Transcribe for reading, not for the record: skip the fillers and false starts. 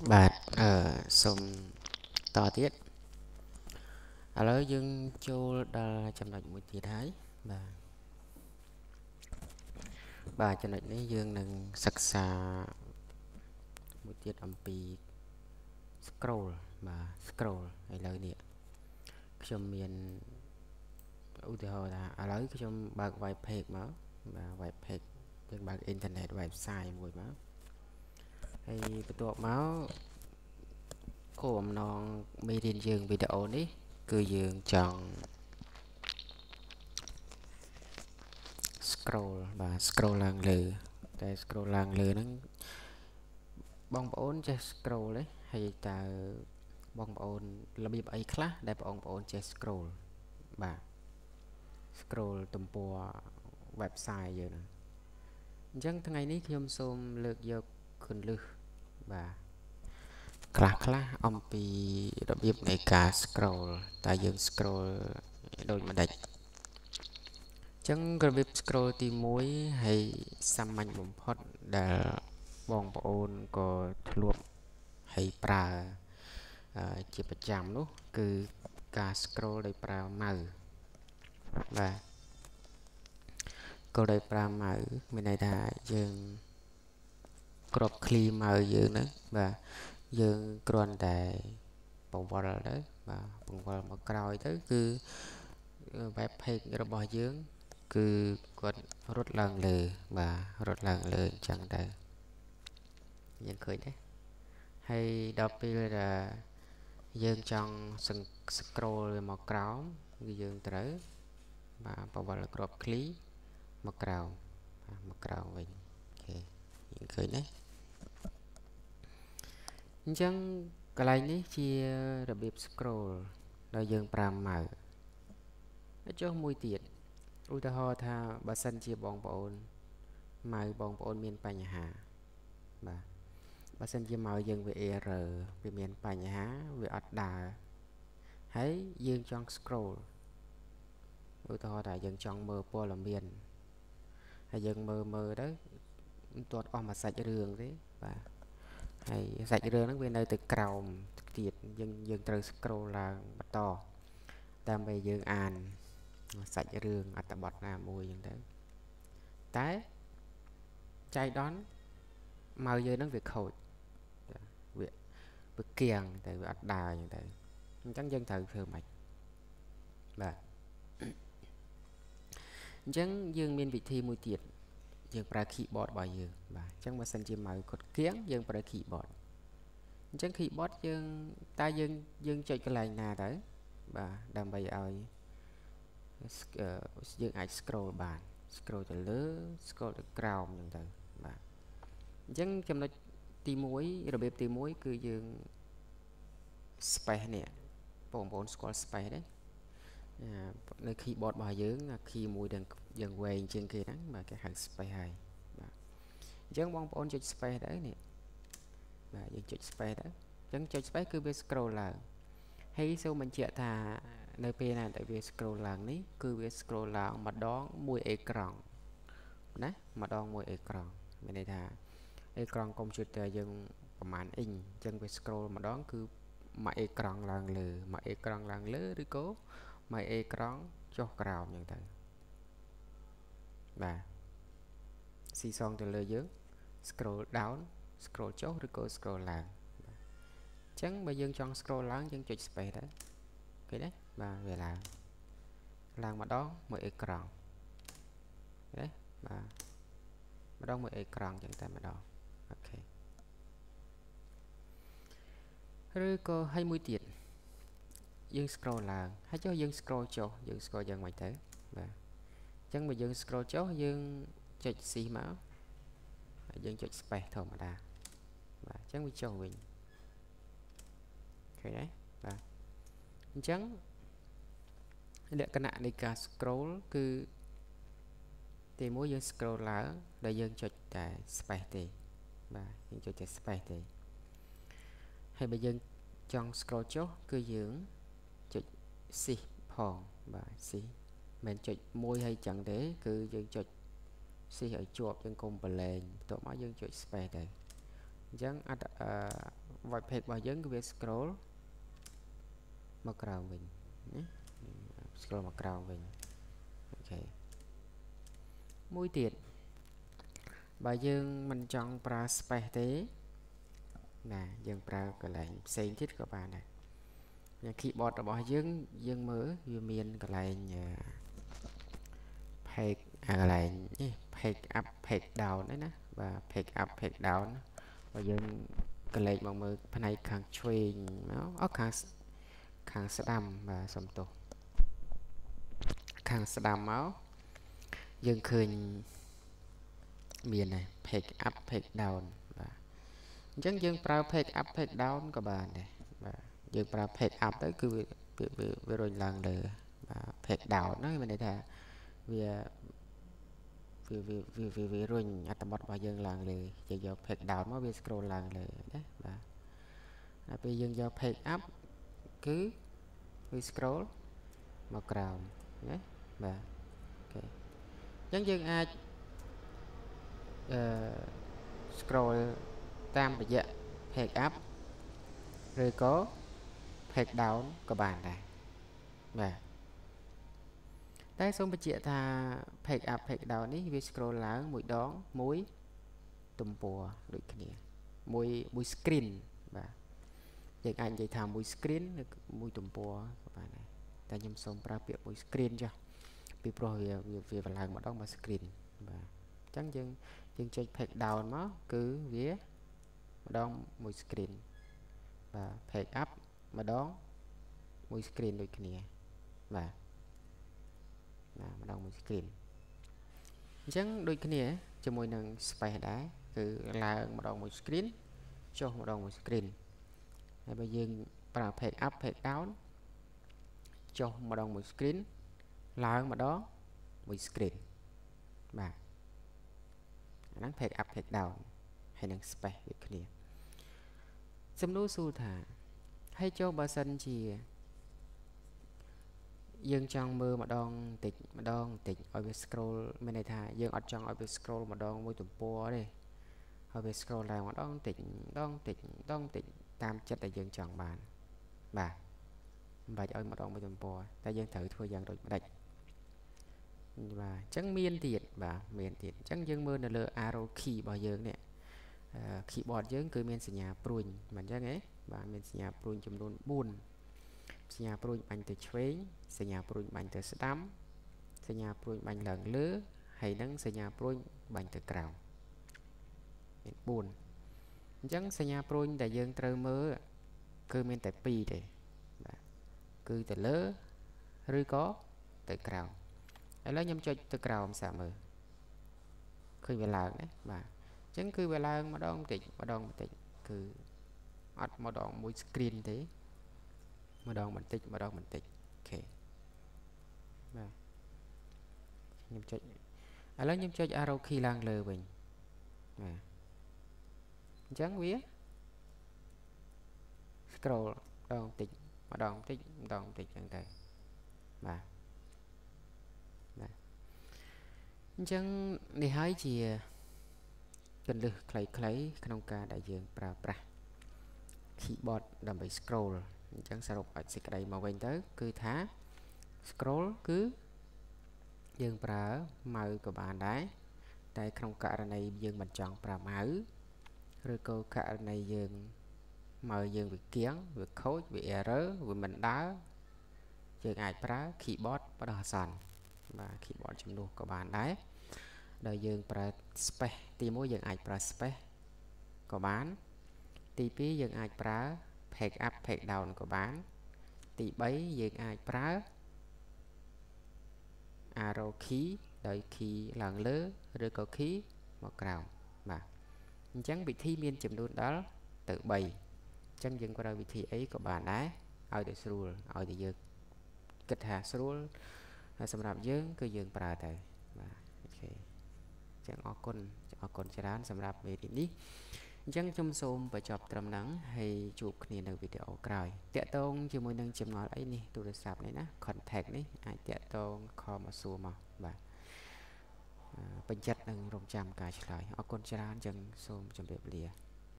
Bạn xong to tiết ở dương châu đã chăm lạnh một tiết đấy bà chăm lạnh đấy dương nâng sắc xa một tiết âm pi scroll mà scroll hay lời nè trong miền ưu tiên là ở lấy trong bạc vài page mà vài page trên bạc internet website mùi mà hay tụ máu cô non media dương video ní cứ dương chọn scroll và scroll lang lừ tại scroll lang lừ nó bong bóng cho scroll đấy hay ta bong bóng là bị ấy khác để bong bóng cho scroll và scroll tùm bùa website vậy nè chẳng thằng ngày ní khi ông xôm lược vô khẩn lược và khác ông bị đặc biệt này cả scroll ta dương scroll đôi mà đạch chẳng cái việc scroll tìm mối hay xăm mạnh bóng phốt để bong bóng có luôn hay pra chỉประจำនោះគឺការ scroll ដោយប្រើ mouse បាទក៏ដោយប្រើ mouse មានន័យថាយើងគ្របឃ្លី mouse យើងហ្នឹងបាទយើងគ្រាន់តែបង្វិលទៅបាទបង្វិលមកក្រោយទៅគឺ web page របស់យើងគឺគាត់រត់ឡើងលើបាទរត់ឡើងលើអញ្ចឹងទៅយើងឃើញទេហើយដល់ពេលយើងចង់ scroll មកក្រោមគឺយើងត្រូវបាទបវលក្របឃ្លីមកក្រោមវិញអូខេយើងឃើញទេអញ្ចឹងកន្លែងនេះជារបៀប scroll ដែលយើងប្រើ mouse ហើយចុះមួយទៀតឧទាហរណ៍ថាបើសិនជាបងប្អូន mouse បងប្អូនមានបញ្ហាបាទបើសិនជា mouse យើងវា error វាមានបញ្ហាវាអត់ដើរហើយយើងចង់ scroll ឧទាហរណ៍ថាយើងចង់មើលព័ត៌មានហើយយើងមើលទៅមិនទាន់អស់មួយសាច់រឿងទេបាទហើយសាច់រឿងហ្នឹងវានៅទៅក្រោមទៀតយើងត្រូវ scroll ឡើងបន្តដើម្បីយើងអានសាច់រឿងអត្ថបទណាមួយអញ្ចឹងទៅតែចៃដន្យមកយើងហ្នឹងវាខូចវាគៀងតែវាអត់ដើរអញ្ចឹងយើងត្រូវធ្វើម៉េចបាទអញ្ចឹងយើងមានវិធីមួយទៀតយើងប្រើ keyboard របស់យើងបាទអញ្ចឹងបើសិនជាមកគាត់គៀងយើងប្រើ keyboard អញ្ចឹង keyboard យើងតែយើងចុចកន្លែងណាទៅបាទដើម្បីឲ្យយើងអាច scroll បាន scroll ទៅលើ scroll ទៅក្រោមអញ្ចឹងទៅបាទអញ្ចឹងចំណុចទី1របៀបទី1គឺយើង space នេះបងប្អូនស្គាល់ space ទេនៅ keyboard របស់យើង key មួយដែលយើងវែងជាងគេហ្នឹងបាទគេហៅ space ហើយបាទអញ្ចឹងបងប្អូនចុច space ទៅនេះបាទយើងចុច space ទៅអញ្ចឹងចុច space គឺវា scroll ឡើងហើយសូមបញ្ជាក់ថានៅពេលណាដែលវា scroll ឡើងនេះគឺវា scroll ឡើងម្ដងមួយអេក្រង់ណាម្ដងមួយអេក្រង់មានន័យថាអេក្រង់កុំព្យូទ័រយើងប្រហែលអ៊ីងអញ្ចឹងវា scroll ម្ដងគឺមួយអេក្រង់ឡើងលើមួយអេក្រង់ឡើងលើឬក៏មួយអេក្រង់ចុះក្រោមអញ្ចឹងទៅបាទស៊ីសងទៅលើយើង scroll down scroll ចុះឬក៏ scroll ឡើងអញ្ចឹងបើយើងចង់ scroll ឡើងយើងចុច space ទៅឃើញទេបាទវាឡើងម្ដងមួយអេក្រង់ឃើញទេបាទម្ដងមួយអេក្រង់អញ្ចឹងតែម្ដងអូខេឬក៏ឲ្យមួយទៀតយើង scroll ឡើងហើយចុះយើង scroll ចុះយើង scroll យ៉ាងម៉េចទៅបាទអញ្ចឹងបើយើង scroll ចុះយើងចុច C មកហើយយើងចុច space ធម្មតាបាទអញ្ចឹងវាចុះវិញឃើញទេបាទអញ្ចឹងលក្ខណៈនៃការ scroll គឺទីមួយយើង scroll ឡើងដែលយើងចុចតែ space ទេបាទយើងចុចតែ space ទេហើយបើយើងចង់ scroll ចុះគឺយើងចុច shift ផងបាទ shift មិនចុចមួយហើយចឹងទេគឺយើងចុច shift ឲ្យជាប់យើងកុំប្រឡែងបន្ទាប់មកយើងចុច space ទៅអញ្ចឹង void page របស់យើងគឺវា scroll មកក្រោមវិញណា scroll មកក្រោមវិញអូខេមួយទៀតបើយើងមិនចង់ប្រើ space ទេណាយើងប្រើកន្លែងផ្សេងទៀតក៏បានដែរញ៉ាំ keyboard របស់យើងមើលវាមានកន្លែង page កន្លែងនេះ page up page down ហ្នឹងណាបាទ page up page down បើយើងកលេចមកមើលផ្នែកខាងឆ្វេងមកខាងស្ដាំបាទសុំទោសខាងស្ដាំមកយើងឃើញមានដែរ page up page down បាទអញ្ចឹងយើងប្រើ page up page down ក៏បានដែរបាទយើងប្រើ page up ទៅគឺវារុញឡើងលើបាទ page down ហ្នឹងមានន័យថាវារុញអត្ថបទរបស់យើងឡើងលើយើងយក page down មកវា scroll ឡើងលើណាបាទហើយពេលយើងយក page up គឺវា scroll មកក្រោមណាបាទអូខេអញ្ចឹងយើងអាចscroll តាមរយៈ page up ឬក៏ page down ក៏បានដែរបាទតែសូមបញ្ជាក់ថា page up page down នេះវា scroll ឡើងមួយដងមួយទំព័រដូចគ្នាមួយ screen បាទយើងអាចនិយាយថាមួយ screen ឬមួយទំព័រក៏បានដែរតែខ្ញុំសូមប្រើពាក្យមួយ screen ចុះពីព្រោះវាឡើងម្ដងមក screen បាទអញ្ចឹងយើងចុច page down មកគឺវាម្ដងមួយ screen បាទ page up ម្ដងមួយ screen ដូចគ្នាបាទម្ដងមួយ screen អញ្ចឹងដូចគ្នាជាមួយនឹង space ដែរគឺឡើងម្ដងមួយ screen ចុះម្ដងមួយ screen ហើយបើយើងប្រើ page up page down ចុះម្ដងមួយ screen ឡើងម្ដងមួយ screen បាទអាហ្នឹង page up page down ហើយនឹង space ដូចគ្នាសំណួរសួរថាហើយចុះបើសិនជាយើងចង់មើលម្ដងតិចម្ដងតិចឲ្យវា scroll មានន័យថាយើងអត់ចង់ឲ្យវា scroll ម្ដងមួយទំព័រទេឲ្យវា scroll ឡើងម្ដងតិចតាមចិត្តដែលយើងចង់បានបាទមិនបាច់ឲ្យម្ដងមួយទំព័រតែយើងត្រូវធ្វើយ៉ាងដូចម្ដេចបាទអញ្ចឹងមានទៀតបាទមានទៀតអញ្ចឹងយើងមើលនៅលើ arrow key របស់យើងនេះkeyboard យើងគឺមានសញ្ញាព្រួញមិនអញ្ចឹងទេបាទមានសញ្ញាព្រួញចំនួន4សញ្ញាព្រួញបាញ់ទៅឆ្វេងសញ្ញាព្រួញបាញ់ទៅស្ដាំសញ្ញាព្រួញបាញ់ឡើងលើហើយនឹងសញ្ញាព្រួញបាញ់ទៅក្រោមមាន4អញ្ចឹងសញ្ញាព្រួញដែលយើងត្រូវមើលគឺមានតែ2ទេបាទគឺទៅលើឬក៏ទៅក្រោមឥឡូវខ្ញុំចុចទៅក្រោមសាកមើលឃើញវាឡើងណាបាទអញ្ចឹងគឺវាឡើងម្ដងបន្តិចគឺអត់ម្ដងមួយ screen ទេម្ដងបន្តិចអូខេបាទខ្ញុំចុចឥឡូវខ្ញុំចុច arrow key ឡើងលើវិញបាទអញ្ចឹងវា scroll ម្ដងបន្តិចចឹងទៅបាទអញ្ចឹងនេះហើយជាគន្លឹះខ្លីៗក្នុងការដែលយើងប្រើប្រាស់ keyboard ដើម្បី scroll អញ្ចឹងសរុបឲ្យសេចក្តីមកវិញទៅគឺថា scroll គឺយើងប្រើ mouse ក៏បានដែរតែក្នុងករណីយើងមិនចង់ប្រើ mouse ឬក៏ករណីយើង mouse យើងវាគៀងវាខូចវា error វាមិនដើរយើងអាចប្រើ keyboard បដោះអាសន្នបាទ keyboard ជំនួសក៏បានដែរដោយយើងប្រើ space ទី1យើងអាចប្រើ space ក៏បានទី2យើងអាចប្រើ page up page down ក៏បានទី3យើងអាចប្រើ arrow key ដោយ key ឡើងលើឬក៏ key មកក្រោមបាទអញ្ចឹងវិធីមានចំនួនដល់ទៅ3អញ្ចឹងយើងប្រើវិធីអីក៏បានដែរឲ្យតែស្រួលឲ្យតែយើងគិតថាស្រួលសម្រាប់យើងគឺយើងប្រើទៅបាទអូខេអញ្ចឹងអរគុណច្រើនសម្រាប់មេរៀននេះអញ្ចឹងខ្ញុំសូមបញ្ចប់ត្រឹមហ្នឹងហើយជួបគ្នានៅវីដេអូក្រោយតាក់ទងជាមួយនឹងចម្ងល់អីនេះទូរស័ព្ទនេះណា contact នេះអាចតាក់ទងខលមកសួរមកបាទបញ្ជាក់នឹងរងចាំការឆ្លើយអរគុណច្រើនអញ្ចឹងសូមជម្រាបលា